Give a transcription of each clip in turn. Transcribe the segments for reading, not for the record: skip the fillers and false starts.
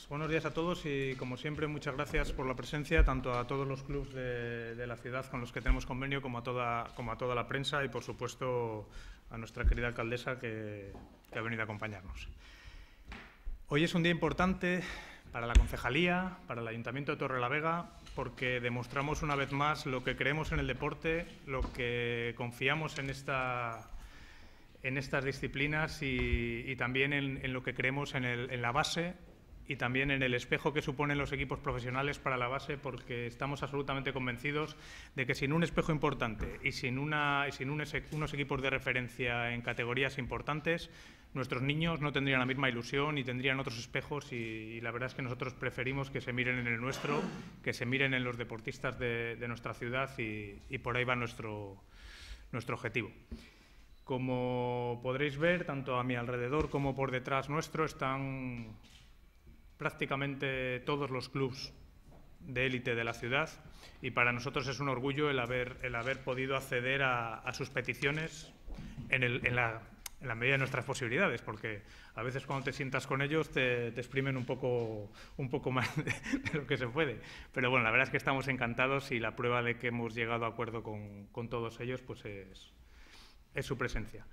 Buenos días a todos y, como siempre, muchas gracias por la presencia, tanto a todos los clubes de la ciudad con los que tenemos convenio como a toda la prensa y, por supuesto, a nuestra querida alcaldesa que ha venido a acompañarnos. Hoy es un día importante para la concejalía, para el Ayuntamiento de Torrelavega, porque demostramos una vez más lo que creemos en el deporte, lo que confiamos en estas disciplinas y también en lo que creemos en la base y también en el espejo que suponen los equipos profesionales para la base, porque estamos absolutamente convencidos de que sin un espejo importante y sin unos equipos de referencia en categorías importantes, nuestros niños no tendrían la misma ilusión y tendrían otros espejos y la verdad es que nosotros preferimos que se miren en el nuestro, que se miren en los deportistas de nuestra ciudad y por ahí va nuestro objetivo. Como podréis ver, tanto a mi alrededor como por detrás nuestro están prácticamente todos los clubes de élite de la ciudad y para nosotros es un orgullo el haber podido acceder a sus peticiones en la medida de nuestras posibilidades, porque a veces cuando te sientas con ellos te exprimen un poco más de lo que se puede. Pero bueno, la verdad es que estamos encantados y la prueba de que hemos llegado a acuerdo con todos ellos pues es su presencia.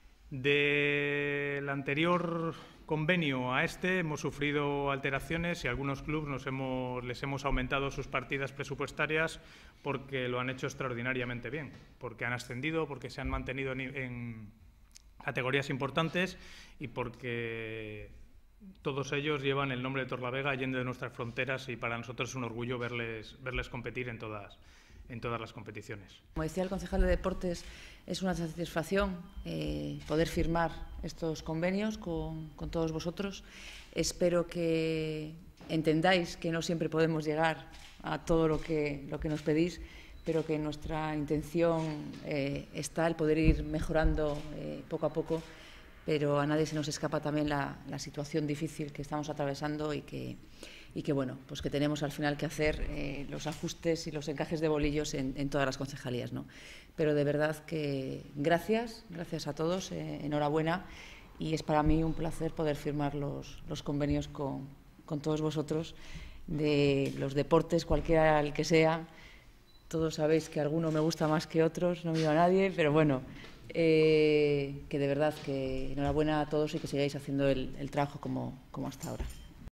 Del anterior convenio a este hemos sufrido alteraciones y algunos clubes les hemos aumentado sus partidas presupuestarias porque lo han hecho extraordinariamente bien, porque han ascendido, porque se han mantenido en categorías importantes y porque todos ellos llevan el nombre de Torrelavega allende de nuestras fronteras y para nosotros es un orgullo verles competir en todas las competiciones. Como decía el concejal de Deportes, es una satisfacción poder firmar estos convenios con todos vosotros. Espero que entendáis que no siempre podemos llegar a todo lo que nos pedís, pero que nuestra intención está el poder ir mejorando poco a poco, pero a nadie se nos escapa también la situación difícil que estamos atravesando y que bueno, pues que tenemos al final que hacer los ajustes y los encajes de bolillos en todas las concejalías, ¿no? Pero de verdad que gracias a todos, enhorabuena, y es para mí un placer poder firmar los convenios con todos vosotros de los deportes, cualquiera el que sea. Todos sabéis que alguno me gusta más que otros, no miro a nadie, pero bueno, que de verdad que enhorabuena a todos y que sigáis haciendo el trabajo como hasta ahora.